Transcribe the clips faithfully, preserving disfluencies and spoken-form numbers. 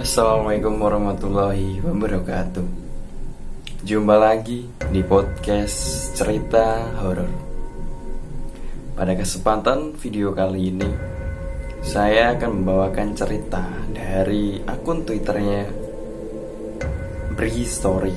Assalamualaikum warahmatullahi wabarakatuh. Jumpa lagi di podcast cerita horor. Pada kesempatan video kali ini, saya akan membawakan cerita dari akun Twitternya Bristory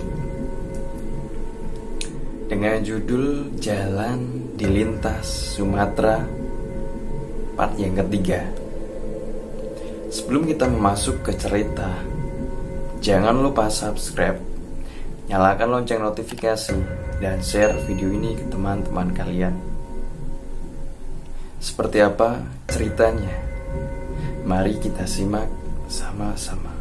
dengan judul Jalan di Lintas Sumatera part yang ketiga. Sebelum kita masuk ke cerita, jangan lupa subscribe, nyalakan lonceng notifikasi, dan share video ini ke teman-teman kalian. Seperti apa ceritanya? Mari kita simak sama-sama.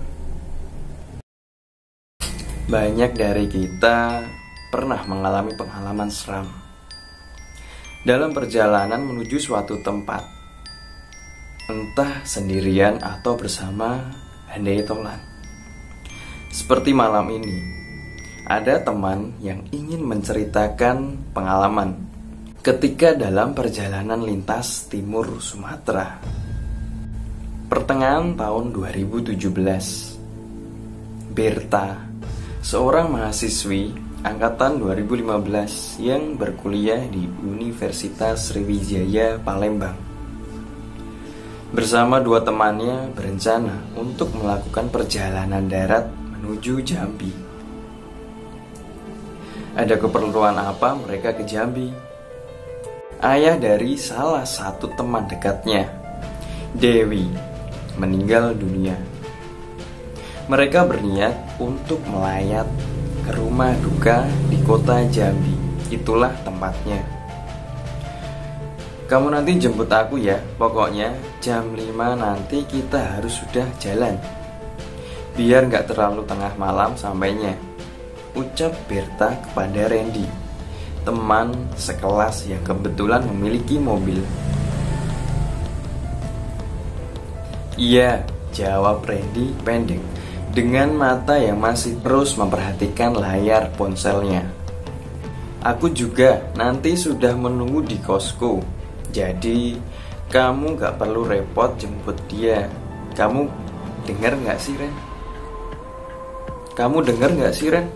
Banyak dari kita pernah mengalami pengalaman seram dalam perjalanan menuju suatu tempat, entah sendirian atau bersama handai tolan. Seperti malam ini, ada teman yang ingin menceritakan pengalaman ketika dalam perjalanan lintas timur Sumatera pertengahan tahun dua ribu tujuh belas. Berta, seorang mahasiswi angkatan dua ribu lima belas yang berkuliah di Universitas Sriwijaya Palembang, bersama dua temannya berencana untuk melakukan perjalanan darat menuju Jambi. Ada keperluan apa mereka ke Jambi? Ayah dari salah satu teman dekatnya, Dewi, meninggal dunia. Mereka berniat untuk melayat ke rumah duka di kota Jambi. Itulah tempatnya. Kamu nanti jemput aku ya, pokoknya jam lima nanti kita harus sudah jalan, biar gak terlalu tengah malam sampainya, ucap Berta kepada Randy, teman sekelas yang kebetulan memiliki mobil. Iya, jawab Randy pendek, dengan mata yang masih terus memperhatikan layar ponselnya. Aku juga nanti sudah menunggu di kosku. Jadi, kamu gak perlu repot jemput dia. Kamu dengar gak sih, Ren? Kamu dengar gak sih, Ren?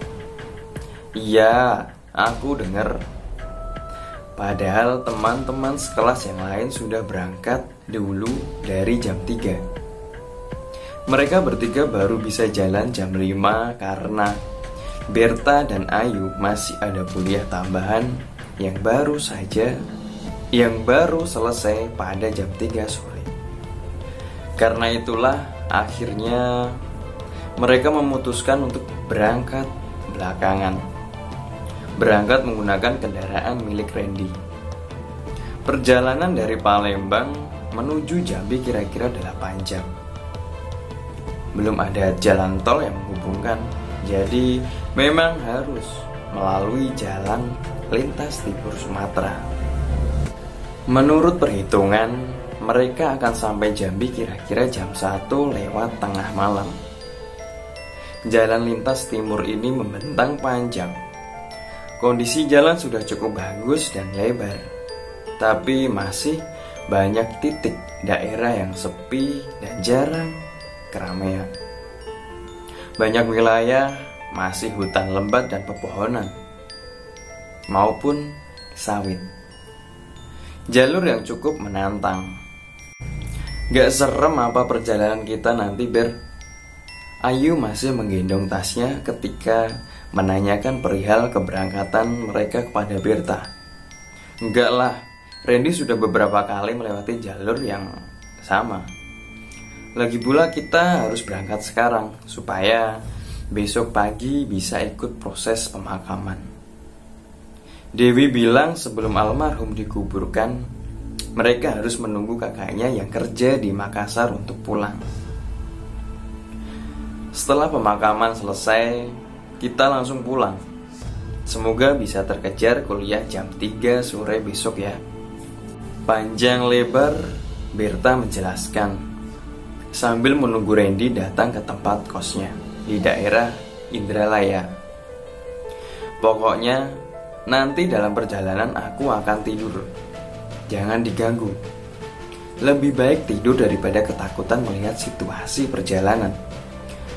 Iya, aku dengar. Padahal teman-teman sekelas yang lain sudah berangkat dulu dari jam tiga. Mereka bertiga baru bisa jalan jam lima karena Berta dan Ayu masih ada kuliah tambahan yang baru saja yang baru selesai pada jam tiga sore. Karena itulah akhirnya mereka memutuskan untuk berangkat belakangan. Berangkat menggunakan kendaraan milik Randy. Perjalanan dari Palembang menuju Jambi kira-kira delapan jam. Belum ada jalan tol yang menghubungkan, jadi memang harus melalui jalan lintas timur Sumatera. Menurut perhitungan, mereka akan sampai Jambi kira-kira jam satu lewat tengah malam. Jalan lintas timur ini membentang panjang. Kondisi jalan sudah cukup bagus dan lebar, tapi masih banyak titik daerah yang sepi dan jarang keramaian. Banyak wilayah masih hutan lebat dan pepohonan, maupun sawit. Jalur yang cukup menantang. Gak serem apa perjalanan kita nanti, Ber? Ayu masih menggendong tasnya ketika menanyakan perihal keberangkatan mereka kepada Berta. Enggak lah, Randy sudah beberapa kali melewati jalur yang sama. Lagi pula kita harus berangkat sekarang supaya besok pagi bisa ikut proses pemakaman. Dewi bilang sebelum almarhum dikuburkan, mereka harus menunggu kakaknya yang kerja di Makassar untuk pulang. Setelah pemakaman selesai, kita langsung pulang. Semoga bisa terkejar kuliah jam tiga sore besok ya. Panjang lebar, Berta menjelaskan sambil menunggu Randy datang ke tempat kosnya di daerah Indralaya. Pokoknya nanti dalam perjalanan aku akan tidur. Jangan diganggu. Lebih baik tidur daripada ketakutan melihat situasi perjalanan.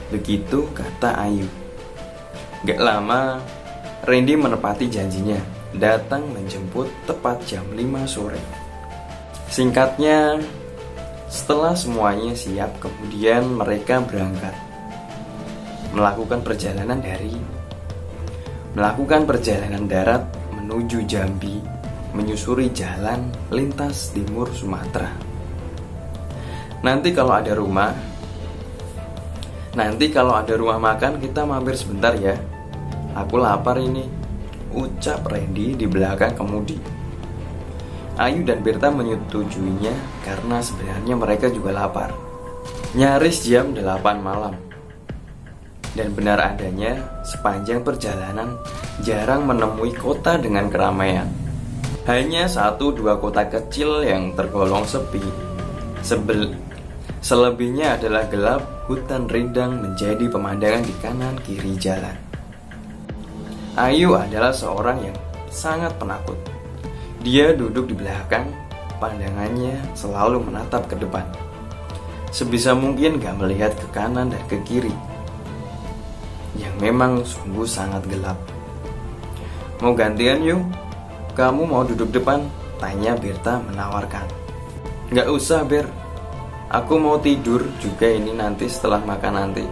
Begitu kata Ayu. Gak lama, Randy menepati janjinya, datang menjemput tepat jam lima sore. Singkatnya, setelah semuanya siap, kemudian mereka berangkat melakukan perjalanan dari melakukan perjalanan darat menuju Jambi, menyusuri jalan lintas timur Sumatera. Nanti kalau ada rumah, nanti kalau ada rumah makan kita mampir sebentar ya. Aku lapar ini, ucap Randy di belakang kemudi. Ayu dan Berta menyetujuinya karena sebenarnya mereka juga lapar. Nyaris jam delapan malam. Dan benar adanya, sepanjang perjalanan jarang menemui kota dengan keramaian. Hanya satu dua kota kecil yang tergolong sepi. Sebel Selebihnya adalah gelap, hutan rindang menjadi pemandangan di kanan kiri jalan. Ayu adalah seorang yang sangat penakut. Dia duduk di belakang, pandangannya selalu menatap ke depan. Sebisa mungkin gak melihat ke kanan dan ke kiri, yang memang sungguh sangat gelap. Mau gantian yuk? Kamu mau duduk depan? Tanya Berta menawarkan. Gak usah Ber, aku mau tidur juga ini nanti setelah makan nanti,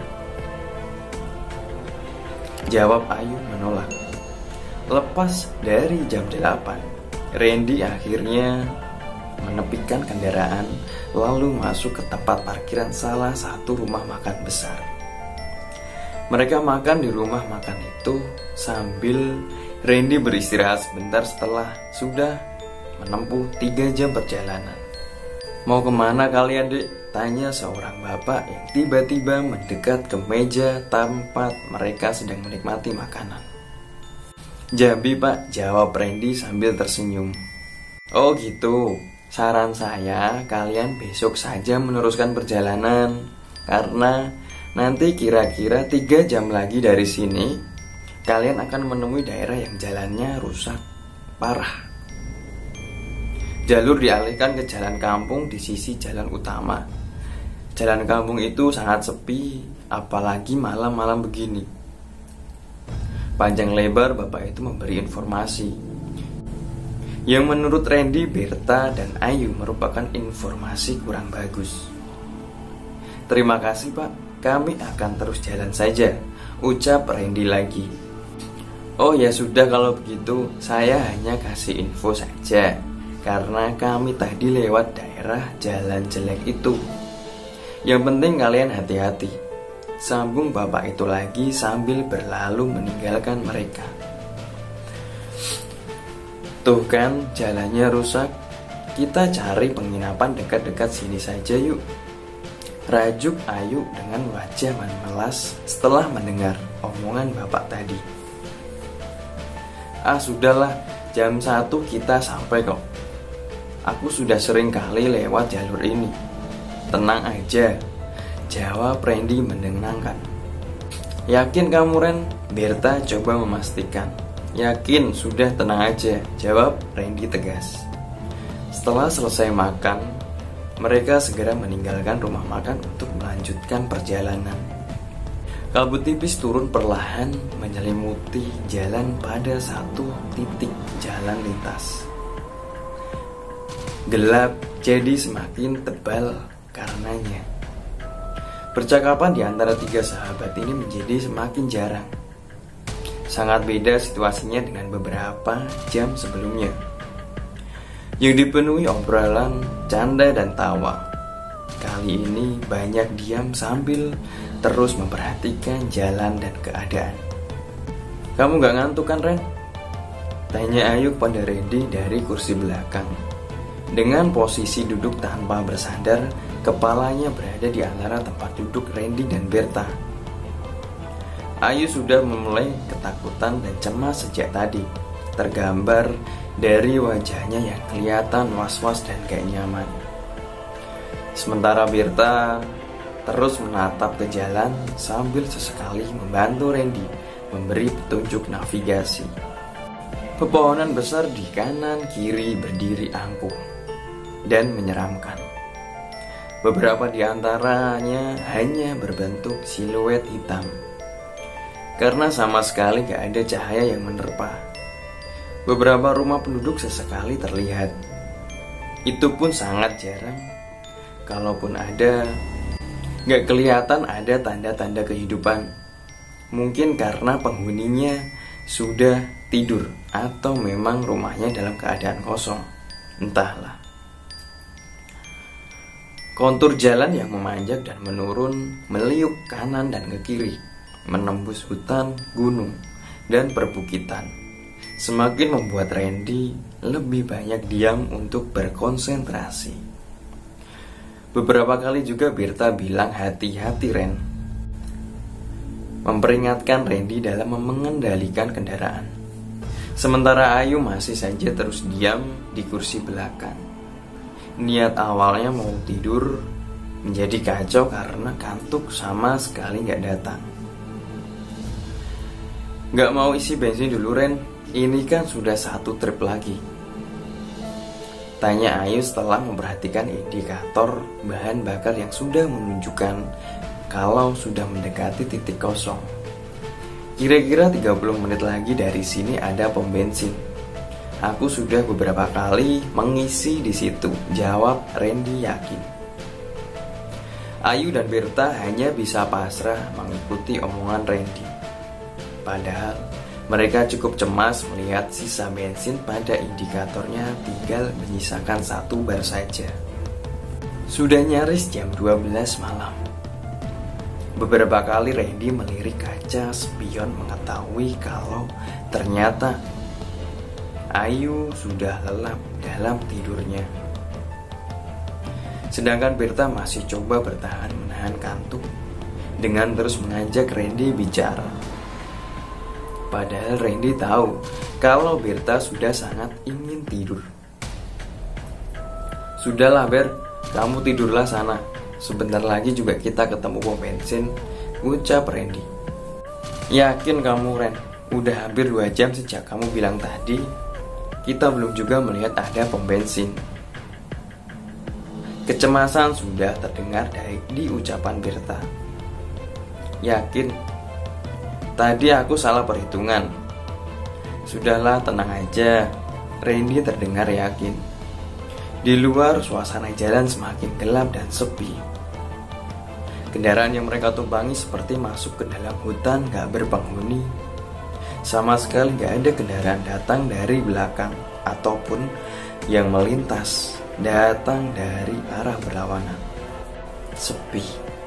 jawab Ayu menolak. Lepas dari jam delapan, Randy akhirnya menepikan kendaraan lalu masuk ke tempat parkiran salah satu rumah makan besar. Mereka makan di rumah makan itu sambil Randy beristirahat sebentar setelah sudah menempuh tiga jam perjalanan. Mau kemana kalian dek? Tanya seorang bapak yang tiba-tiba mendekat ke meja tempat mereka sedang menikmati makanan. Jambi pak, jawab Randy sambil tersenyum. Oh gitu, saran saya kalian besok saja meneruskan perjalanan, karena nanti kira-kira tiga jam lagi dari sini kalian akan menemui daerah yang jalannya rusak parah. Jalur dialihkan ke jalan kampung di sisi jalan utama. Jalan kampung itu sangat sepi, apalagi malam-malam begini. Panjang lebar bapak itu memberi informasi yang menurut Randy, Berta, dan Ayu merupakan informasi kurang bagus. Terima kasih pak, kami akan terus jalan saja, ucap Randy lagi. Oh ya sudah kalau begitu, saya hanya kasih info saja, karena kami tadi lewat daerah jalan jelek itu. Yang penting kalian hati-hati, sambung bapak itu lagi sambil berlalu meninggalkan mereka. Tuh kan jalannya rusak, kita cari penginapan dekat-dekat sini saja yuk, rajuk Ayu dengan wajah memelas setelah mendengar omongan bapak tadi. Ah sudahlah, jam satu kita sampai kok. Aku sudah sering kali lewat jalur ini. Tenang aja, jawab Randy menenangkan. Yakin kamu Ren? Berta coba memastikan. Yakin, sudah tenang aja, jawab Randy tegas. Setelah selesai makan, mereka segera meninggalkan rumah makan untuk melanjutkan perjalanan. Kabut tipis turun perlahan menyelimuti jalan pada satu titik jalan lintas. Gelap jadi semakin tebal karenanya. Percakapan di antara tiga sahabat ini menjadi semakin jarang. Sangat beda situasinya dengan beberapa jam sebelumnya, yang dipenuhi obrolan, canda, dan tawa. Kali ini banyak diam sambil terus memperhatikan jalan dan keadaan. Kamu gak ngantuk kan Ren? Tanya Ayu pada Randy dari kursi belakang. Dengan posisi duduk tanpa bersandar, kepalanya berada di antara tempat duduk Randy dan Berta. Ayu sudah memulai ketakutan dan cemas sejak tadi, tergambar dari wajahnya yang kelihatan was-was dan gak nyaman. Sementara Berta terus menatap ke jalan sambil sesekali membantu Randy memberi petunjuk navigasi. Pepohonan besar di kanan kiri berdiri angkuh dan menyeramkan. Beberapa di antaranya hanya berbentuk siluet hitam, karena sama sekali gak ada cahaya yang menerpa. Beberapa rumah penduduk sesekali terlihat. Itu pun sangat jarang. Kalaupun ada, gak kelihatan ada tanda-tanda kehidupan. Mungkin karena penghuninya sudah tidur, atau memang rumahnya dalam keadaan kosong. Entahlah. Kontur jalan yang memanjak dan menurun, meliuk kanan dan ke kiri, menembus hutan, gunung, dan perbukitan, semakin membuat Randy lebih banyak diam untuk berkonsentrasi. Beberapa kali juga Bertha bilang hati-hati Ren, memperingatkan Randy dalam mengendalikan kendaraan. Sementara Ayu masih saja terus diam di kursi belakang. Niat awalnya mau tidur menjadi kacau karena kantuk sama sekali gak datang. Gak mau isi bensin dulu Ren, ini kan sudah satu trip lagi, tanya Ayu setelah memperhatikan indikator bahan bakar yang sudah menunjukkan kalau sudah mendekati titik kosong. Kira-kira tiga puluh menit lagi dari sini ada pom bensin. Aku sudah beberapa kali mengisi di situ, jawab Randy yakin. Ayu dan Bertha hanya bisa pasrah mengikuti omongan Randy. Padahal mereka cukup cemas melihat sisa bensin pada indikatornya tinggal menyisakan satu bar saja. Sudah nyaris jam dua belas malam. Beberapa kali Randy melirik kaca spion mengetahui kalau ternyata Ayu sudah lelap dalam tidurnya. Sedangkan Bertha masih coba bertahan menahan kantuk dengan terus mengajak Randy bicara. Padahal Randy tahu kalau Bertha sudah sangat ingin tidur. Sudahlah Ber, kamu tidurlah sana. Sebentar lagi juga kita ketemu pom bensin, ucap Randy. Yakin kamu Ren? Udah hampir dua jam sejak kamu bilang tadi, kita belum juga melihat ada pom bensin. Kecemasan sudah terdengar dari di ucapan Bertha. Yakin? Tadi aku salah perhitungan. Sudahlah, tenang aja. Randy terdengar yakin. Di luar suasana jalan semakin gelap dan sepi. Kendaraan yang mereka tumpangi seperti masuk ke dalam hutan gak berpenghuni. Sama sekali gak ada kendaraan datang dari belakang ataupun yang melintas datang dari arah berlawanan. Sepi.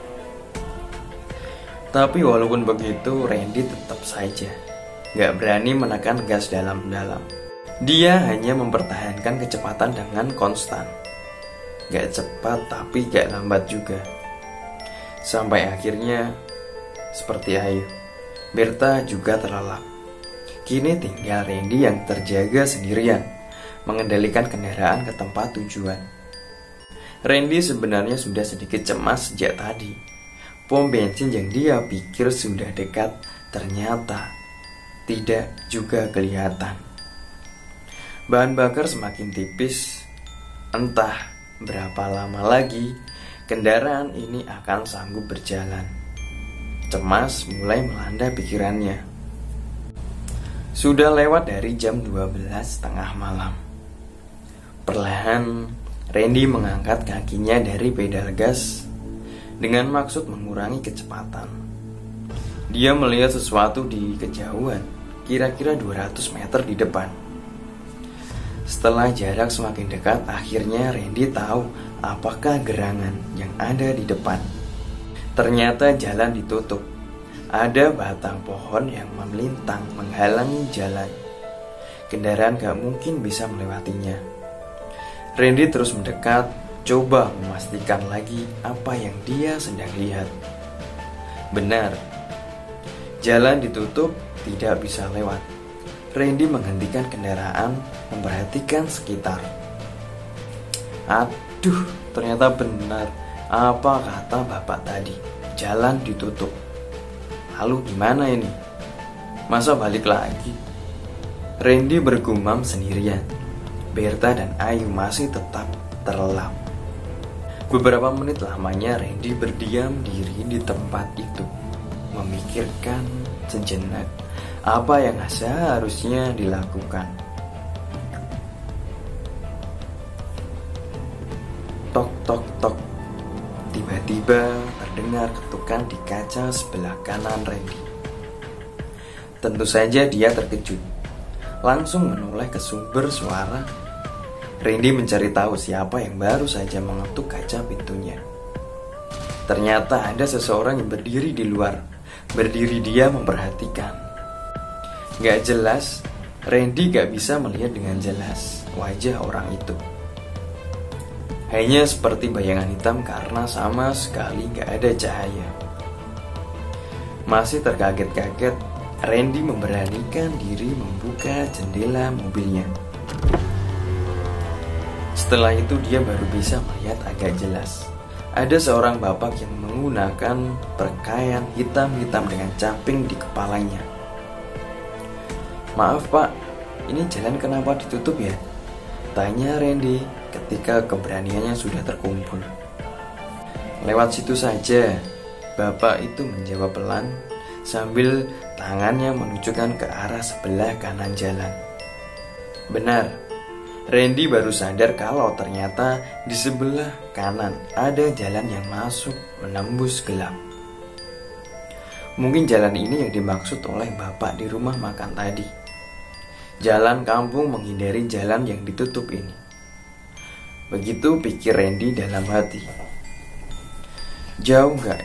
Tapi walaupun begitu, Randy tetap saja gak berani menekan gas dalam-dalam. Dia hanya mempertahankan kecepatan dengan konstan. Gak cepat tapi gak lambat juga. Sampai akhirnya, seperti Ayu, Bertha juga terlelap. Kini tinggal Randy yang terjaga sendirian, mengendalikan kendaraan ke tempat tujuan. Randy sebenarnya sudah sedikit cemas sejak tadi. Pom bensin yang dia pikir sudah dekat, ternyata tidak juga kelihatan. Bahan bakar semakin tipis. Entah berapa lama lagi kendaraan ini akan sanggup berjalan. Cemas mulai melanda pikirannya. Sudah lewat dari jam dua belas tengah malam. Perlahan Randy mengangkat kakinya dari pedal gas dengan maksud mengurangi kecepatan. Dia melihat sesuatu di kejauhan, kira-kira dua ratus meter di depan. Setelah jarak semakin dekat, akhirnya Randy tahu apakah gerangan yang ada di depan. Ternyata jalan ditutup. Ada batang pohon yang melintang menghalangi jalan. Kendaraan gak mungkin bisa melewatinya. Randy terus mendekat, coba memastikan lagi apa yang dia sedang lihat. Benar, jalan ditutup, tidak bisa lewat. Randy menghentikan kendaraan, memperhatikan sekitar. Aduh, ternyata benar apa kata bapak tadi. Jalan ditutup. Lalu gimana ini? Masa balik lagi? Randy bergumam sendirian. Bertha dan Ayu masih tetap terlelap. Beberapa menit lamanya Randy berdiam diri di tempat itu, memikirkan sejenak apa yang seharusnya dilakukan. Tok tok tok. Tiba-tiba terdengar ketukan di kaca sebelah kanan Randy. Tentu saja dia terkejut, langsung menoleh ke sumber suara. Randy mencari tahu siapa yang baru saja mengetuk kaca pintunya. Ternyata ada seseorang yang berdiri di luar. Berdiri dia memperhatikan. Gak jelas, Randy gak bisa melihat dengan jelas wajah orang itu. Hanya seperti bayangan hitam karena sama sekali gak ada cahaya. Masih terkaget-kaget, Randy memberanikan diri membuka jendela mobilnya. Setelah itu dia baru bisa melihat agak jelas. Ada seorang bapak yang menggunakan pakaian hitam-hitam dengan caping di kepalanya. "Maaf pak, ini jalan kenapa ditutup ya?" tanya Randy ketika keberaniannya sudah terkumpul. "Lewat situ saja," bapak itu menjawab pelan sambil tangannya menunjukkan ke arah sebelah kanan jalan. Benar, Randy baru sadar kalau ternyata di sebelah kanan ada jalan yang masuk menembus gelap. Mungkin jalan ini yang dimaksud oleh bapak di rumah makan tadi. Jalan kampung menghindari jalan yang ditutup ini. Begitu pikir Randy dalam hati. Jauh nggak?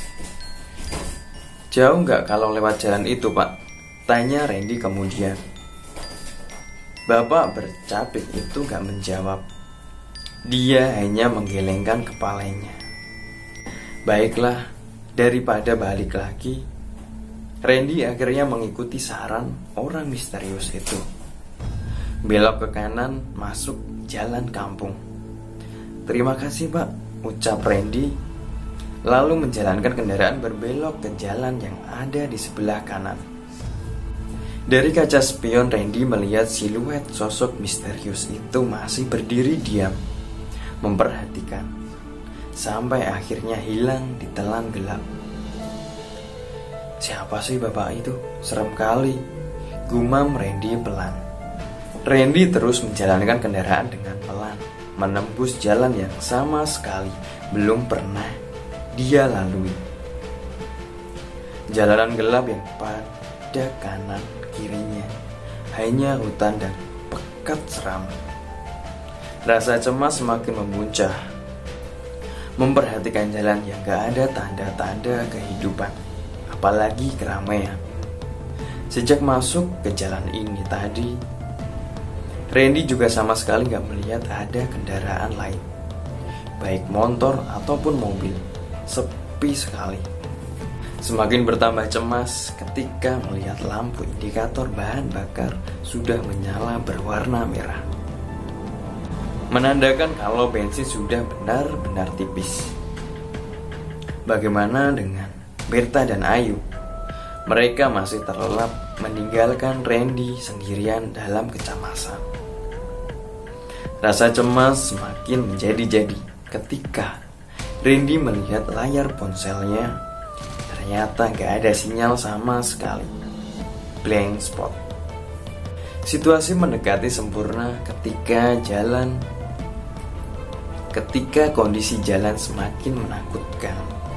Jauh nggak kalau lewat jalan itu pak? Tanya Randy kemudian. Bapak bercapik itu gak menjawab. Dia hanya menggelengkan kepalanya. Baiklah, daripada balik lagi, Randy akhirnya mengikuti saran orang misterius itu. Belok ke kanan, masuk jalan kampung. "Terima kasih pak," ucap Randy, lalu menjalankan kendaraan berbelok ke jalan yang ada di sebelah kanan. Dari kaca spion, Randy melihat siluet sosok misterius itu masih berdiri diam, memperhatikan, sampai akhirnya hilang di telan gelap. "Siapa sih bapak itu? Serem kali," gumam Randy pelan. Randy terus menjalankan kendaraan dengan pelan, menembus jalan yang sama sekali belum pernah dia lalui. Jalanan gelap yang pada kanan kirinya hanya hutan dan pekat seram. Rasa cemas semakin memuncah, memperhatikan jalan yang gak ada tanda-tanda kehidupan, apalagi keramaian. Sejak masuk ke jalan ini tadi, Randy juga sama sekali gak melihat ada kendaraan lain, baik motor ataupun mobil. Sepi sekali. Semakin bertambah cemas ketika melihat lampu indikator bahan bakar sudah menyala berwarna merah, menandakan kalau bensin sudah benar-benar tipis. Bagaimana dengan Berta dan Ayu? Mereka masih terlelap meninggalkan Randy sendirian dalam kecemasan. Rasa cemas semakin menjadi-jadi ketika Randy melihat layar ponselnya. Ternyata gak ada sinyal sama sekali. Blank spot. Situasi mendekati sempurna ketika jalan Ketika kondisi jalan semakin menakutkan.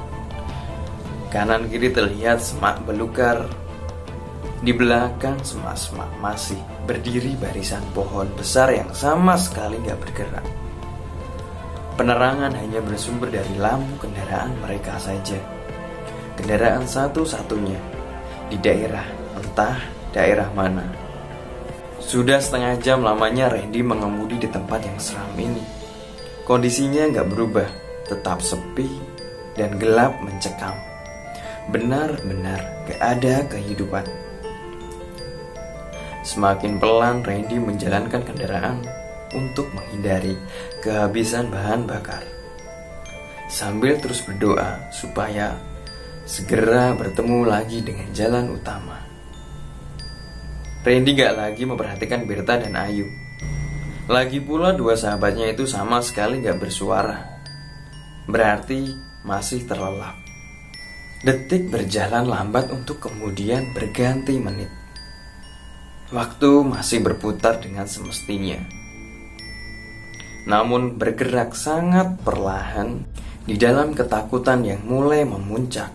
Kanan kiri terlihat semak belukar. Di belakang semak-semak masih berdiri barisan pohon besar yang sama sekali gak bergerak. Penerangan hanya bersumber dari lampu kendaraan mereka saja. Kendaraan satu-satunya di daerah, entah daerah mana. Sudah setengah jam lamanya Randy mengemudi di tempat yang seram ini. Kondisinya gak berubah, tetap sepi dan gelap mencekam. Benar-benar gak ada kehidupan. Semakin pelan Randy menjalankan kendaraan untuk menghindari kehabisan bahan bakar, sambil terus berdoa supaya segera bertemu lagi dengan jalan utama. Randy gak lagi memperhatikan Berta dan Ayu. Lagi pula dua sahabatnya itu sama sekali gak bersuara. berarti masih terlelap. Detik berjalan lambat untuk kemudian berganti menit. Waktu masih berputar dengan semestinya, namun bergerak sangat perlahan di dalam ketakutan yang mulai memuncak.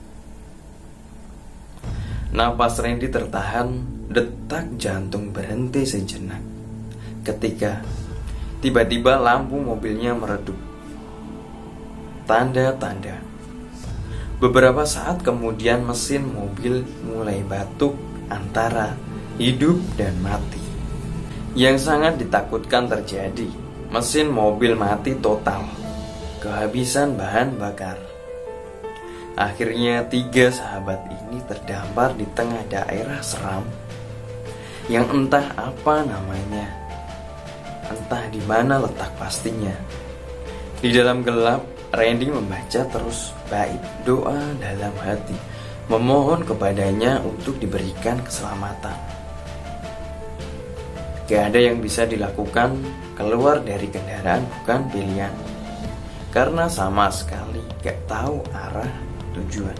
Napas Randy tertahan, detak jantung berhenti sejenak ketika tiba-tiba lampu mobilnya meredup. Tanda-tanda. Beberapa saat kemudian mesin mobil mulai batuk antara hidup dan mati. Yang sangat ditakutkan terjadi. Mesin mobil mati total, kehabisan bahan bakar. Akhirnya tiga sahabat ini terdampar di tengah daerah seram yang entah apa namanya, entah di mana letak pastinya. Di dalam gelap, Randy membaca terus bait doa dalam hati, memohon kepadanya untuk diberikan keselamatan. Gak ada yang bisa dilakukan, keluar dari kendaraan bukan pilihan, karena sama sekali gak tahu arah tujuan.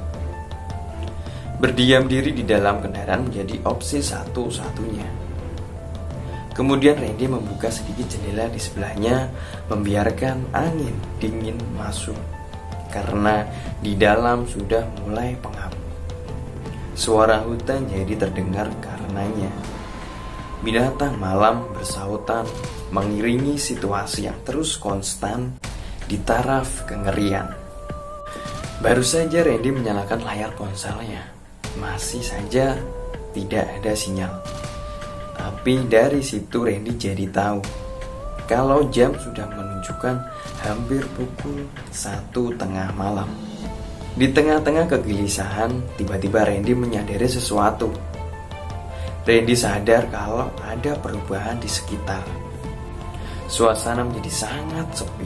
Berdiam diri di dalam kendaraan menjadi opsi satu-satunya. Kemudian Randy membuka sedikit jendela di sebelahnya, membiarkan angin dingin masuk, karena di dalam sudah mulai pengap. Suara hutan jadi terdengar karenanya. Binatang malam bersautan mengiringi situasi yang terus konstan di taraf kengerian. Baru saja Randy menyalakan layar ponselnya, masih saja tidak ada sinyal. Tapi dari situ Randy jadi tahu kalau jam sudah menunjukkan hampir pukul satu tengah malam. Di tengah-tengah kegelisahan, tiba-tiba Randy menyadari sesuatu. Randy sadar kalau ada perubahan di sekitar. Suasana menjadi sangat sepi.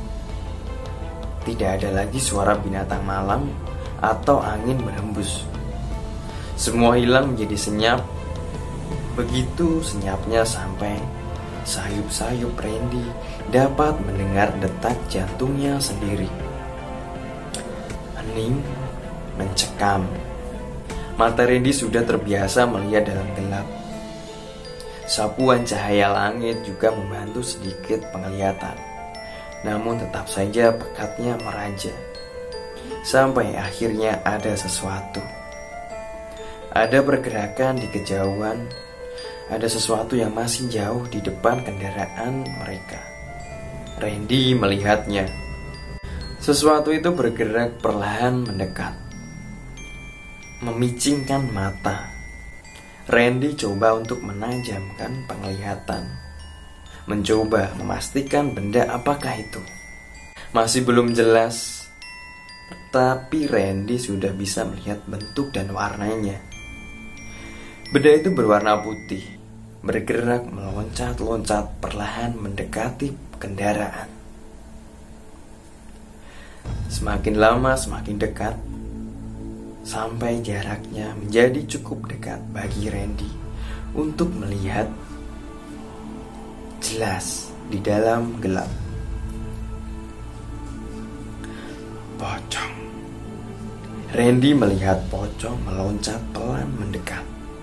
Tidak ada lagi suara binatang malam atau angin berhembus. Semua hilang menjadi senyap. Begitu senyapnya sampai sayup-sayup Randy dapat mendengar detak jantungnya sendiri. Hening, mencekam. Mata Randy sudah terbiasa melihat dalam gelap. Sapuan cahaya langit juga membantu sedikit penglihatan. Namun tetap saja pekatnya meraja. Sampai akhirnya ada sesuatu. Ada pergerakan di kejauhan. Ada sesuatu yang masih jauh di depan kendaraan mereka. Randy melihatnya. Sesuatu itu bergerak perlahan mendekat, memicingkan mata. Randy coba untuk menajamkan penglihatan, mencoba memastikan benda apakah itu. Masih belum jelas, tapi Randy sudah bisa melihat bentuk dan warnanya. Benda itu berwarna putih, bergerak meloncat-loncat perlahan mendekati kendaraan. Semakin lama semakin dekat, sampai jaraknya menjadi cukup dekat bagi Randy untuk melihat jelas di dalam gelap. Pocong. Randy melihat pocong meloncat pelan mendekat.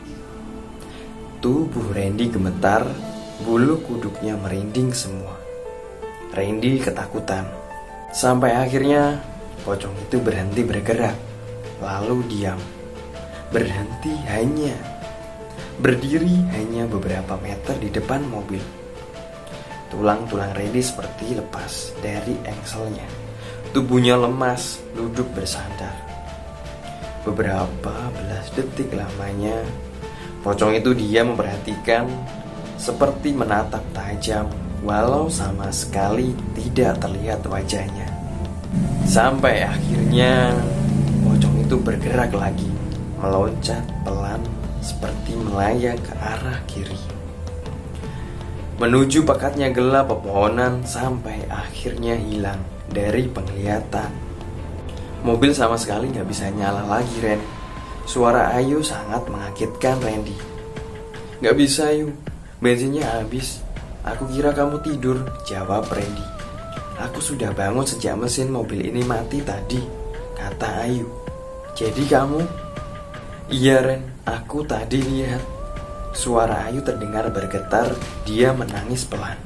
Tubuh Randy gemetar, bulu kuduknya merinding semua. Randy ketakutan. Sampai akhirnya pocong itu berhenti bergerak, lalu diam. Berhenti hanya berdiri hanya beberapa meter di depan mobil. Tulang-tulang Randy seperti lepas dari engselnya. Tubuhnya lemas, duduk bersandar. Beberapa belas detik lamanya, pocong itu diam memperhatikan, seperti menatap tajam, walau sama sekali tidak terlihat wajahnya. Sampai akhirnya pocong itu bergerak lagi, meloncat pelan seperti melayang ke arah kiri, menuju pekatnya gelap pepohonan sampai akhirnya hilang dari penglihatan. Mobil sama sekali gak bisa nyala lagi, Ren. Suara Ayu sangat mengagetkan Randy. Gak bisa, Ayu, bensinnya habis. Aku kira kamu tidur, jawab Randy. Aku sudah bangun sejak mesin mobil ini mati tadi, kata Ayu. Jadi kamu? Iya Ren, aku tadi lihat. Suara Ayu terdengar bergetar, dia menangis pelan.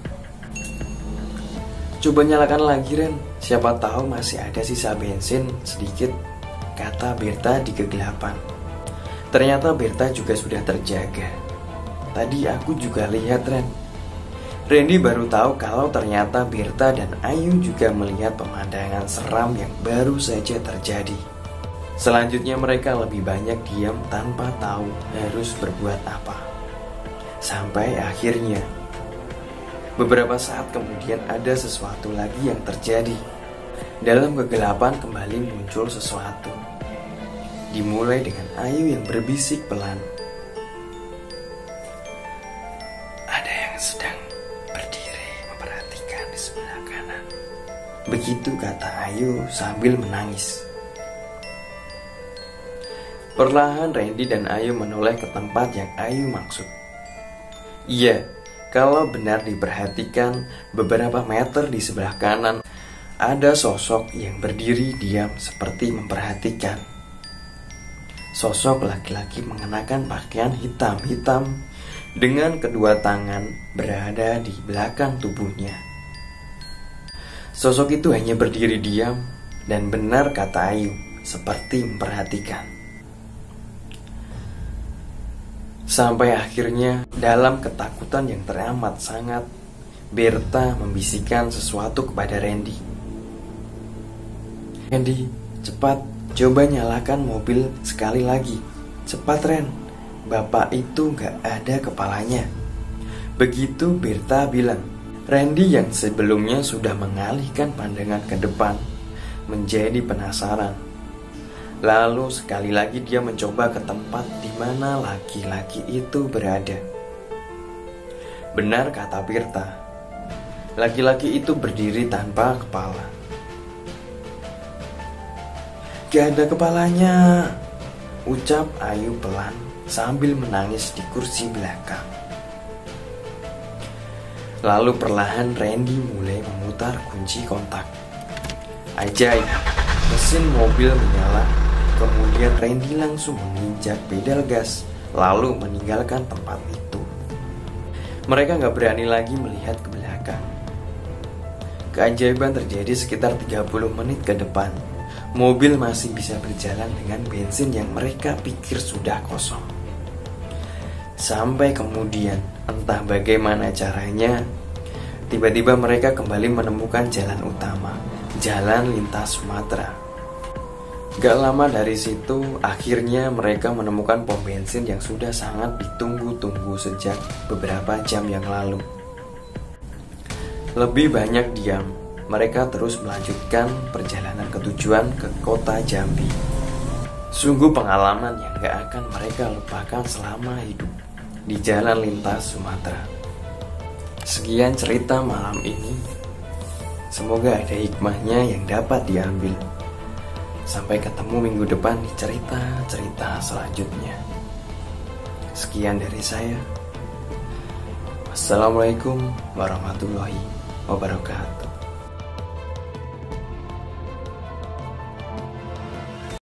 Coba nyalakan lagi Ren, siapa tahu masih ada sisa bensin sedikit, kata Berta di kegelapan. Ternyata Berta juga sudah terjaga. Tadi aku juga lihat Ren. Randy baru tahu kalau ternyata Berta dan Ayu juga melihat pemandangan seram yang baru saja terjadi. Selanjutnya mereka lebih banyak diam tanpa tahu harus berbuat apa. Sampai akhirnya, beberapa saat kemudian ada sesuatu lagi yang terjadi. Dalam kegelapan kembali muncul sesuatu. Dimulai dengan Ayu yang berbisik pelan. Ada yang sedang berdiri memperhatikan di sebelah kanan. Begitu kata Ayu sambil menangis. Perlahan Randy dan Ayu menoleh ke tempat yang Ayu maksud. Iya, kalau benar diperhatikan, beberapa meter di sebelah kanan ada sosok yang berdiri diam seperti memperhatikan. Sosok laki-laki mengenakan pakaian hitam-hitam dengan kedua tangan berada di belakang tubuhnya. Sosok itu hanya berdiri diam dan benar kata Ayu, seperti memperhatikan. Sampai akhirnya dalam ketakutan yang teramat sangat, Berta membisikkan sesuatu kepada Randy. Randy, cepat, coba nyalakan mobil sekali lagi. Cepat Ren, bapak itu gak ada kepalanya. Begitu Berta bilang. Randy yang sebelumnya sudah mengalihkan pandangan ke depan menjadi penasaran. Lalu sekali lagi dia mencoba ke tempat di mana laki-laki itu berada. Benar kata Berta, laki-laki itu berdiri tanpa kepala. Gak ada kepalanya, ucap Ayu pelan sambil menangis di kursi belakang. Lalu perlahan Randy mulai memutar kunci kontak. Ajaib, mesin mobil menyala. Kemudian Randy langsung menginjak pedal gas, lalu meninggalkan tempat itu. Mereka gak berani lagi melihat ke belakang. Keajaiban terjadi sekitar tiga puluh menit ke depan. Mobil masih bisa berjalan dengan bensin yang mereka pikir sudah kosong. Sampai kemudian, entah bagaimana caranya, tiba-tiba mereka kembali menemukan jalan utama, jalan lintas Sumatera. Gak lama dari situ, akhirnya mereka menemukan pom bensin yang sudah sangat ditunggu-tunggu sejak beberapa jam yang lalu. Lebih banyak diam, mereka terus melanjutkan perjalanan ke tujuan ke kota Jambi. Sungguh pengalaman yang gak akan mereka lupakan selama hidup di jalan lintas Sumatera. Sekian cerita malam ini. Semoga ada hikmahnya yang dapat diambil. Sampai ketemu minggu depan di cerita-cerita selanjutnya. Sekian dari saya. Wassalamualaikum warahmatullahi wabarakatuh.